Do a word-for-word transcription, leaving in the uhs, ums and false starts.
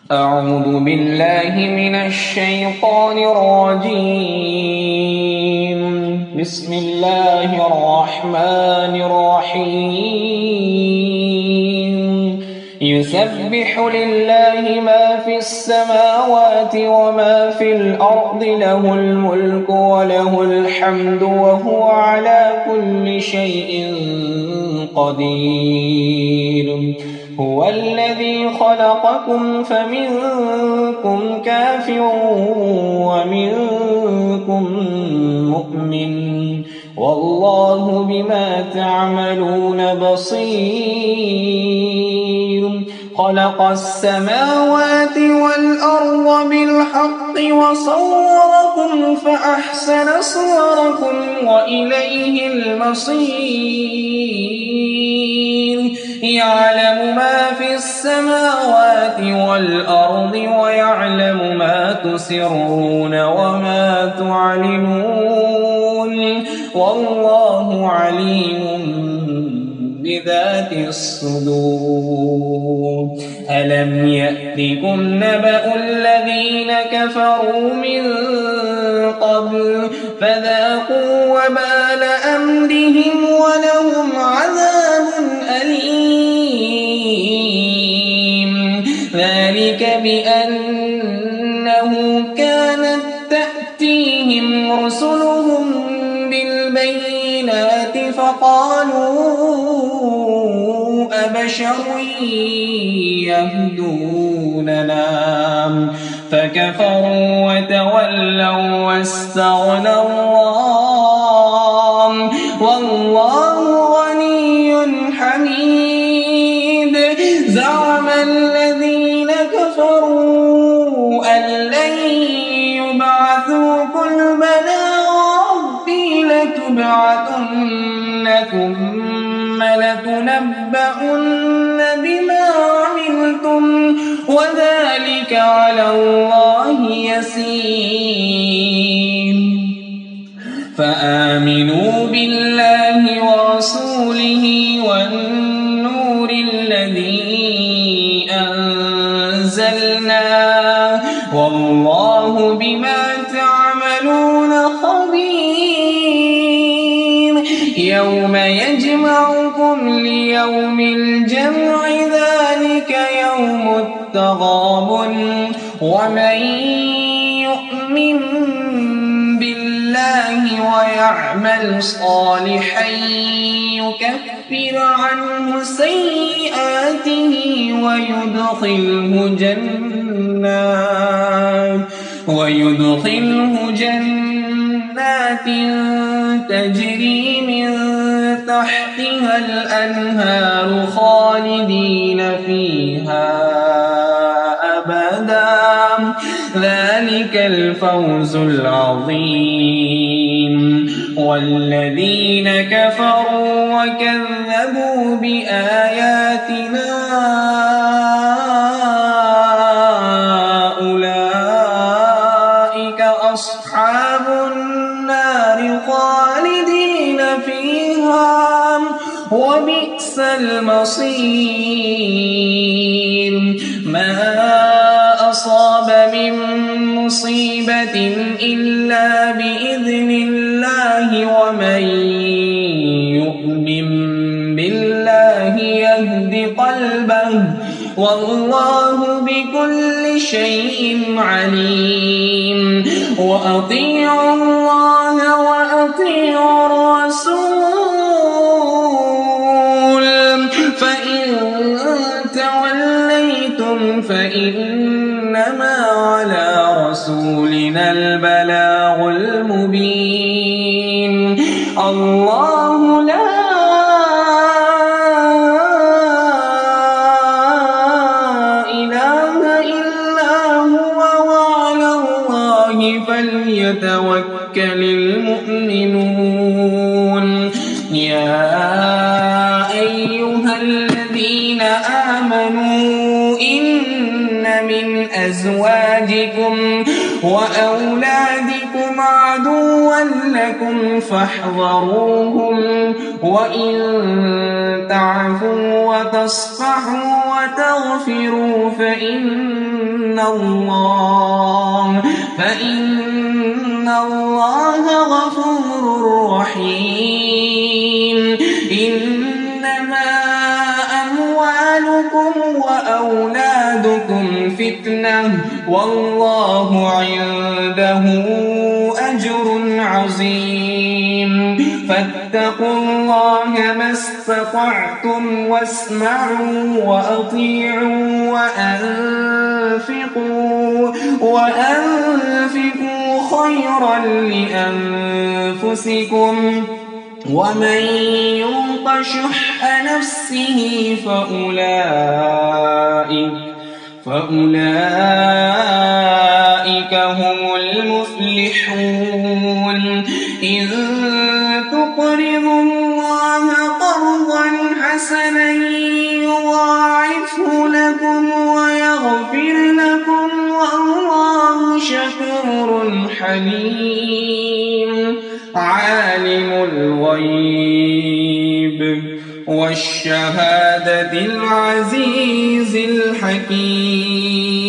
أعوذ بالله من الشيطان الرجيم. بسم الله الرحمن الرحيم. يسبح لله ما في السماوات وما في الأرض، له الملك وله الحمد وهو على كل شيء قدير. هو الذي خلقكم فمنكم كافر ومنكم مؤمن، والله بما تعملون بصير. خلق السماوات والأرض بالحق وصوركم فأحسن صوركم وإليه المصير. يعلم ما في السماوات والأرض ويعلم ما تسرون وما تعلنون، والله عليم بذات الصدور. ألم يأتكم نبأ الذين كفروا من قبل فذاقوا وبال أمرهم ولهم عذاب أليم. ذلك بأنه كانت تأتيهم رسلهم بالبينات فقالوا أبشر يهدوننا، فكفروا وتولوا واستغنى الله، والله غني حميد. زعم الذين كفروا أن لن يبعثوا، قل بلى ربي لتبعثن ثم لتنبؤن بما عملتم وذلك على الله يسير. فآمنوا بالله ورسوله والنور الذي أنزلنا، والله بما تعملون خبير. يوم يجمعكم ليوم الجمع، ذلك يوم التغابن. ومن يؤمن بالله ويعمل صالحا يكفر عنه سيئاته ويدخله جنات ويدخله جنات تجري من تحتها الأنهار خالدين فيها أبدا. ذلك الفوز العظيم. والذين كفروا وكذبوا بآياتنا أولئك أصحاب النار خالدين فيها وبئس المصير. ما أصاب من مصيبة إلا بإذن الله، ومن يؤمن بالله يهد قلبه، والله بكل شيء عليم. وأطيعوا الله وأطيعوا الرسول، فإن توليتم فإنما على رسولنا البلاغ المبين. الله لا إله إلا هو، وعلى الله فليتوكل المؤمنون. يا أيها الذين آمنوا إن من أزواجكم وأولادكم عدوا لكم فاحذروهم، وإن تعفوا وتصفحوا وتغفروا فإن الله فإن الله غفور رحيم. إنما أموالكم وأولادكم فتنة والله عنده أجر عظيم. فاتقوا الله ما استطعتم واسمعوا وأطيعوا وأنفقوا وأنفقوا خيرا لأنفسكم ومن يوق شح نفسه فأولئك فأولئك هم المفلحون. إن تقرضوا الله قرضا حسنا يضاعفه لكم ويغفر لكم والله شكور حليم. عالم الغيب والشهادة العزيز الحكيم.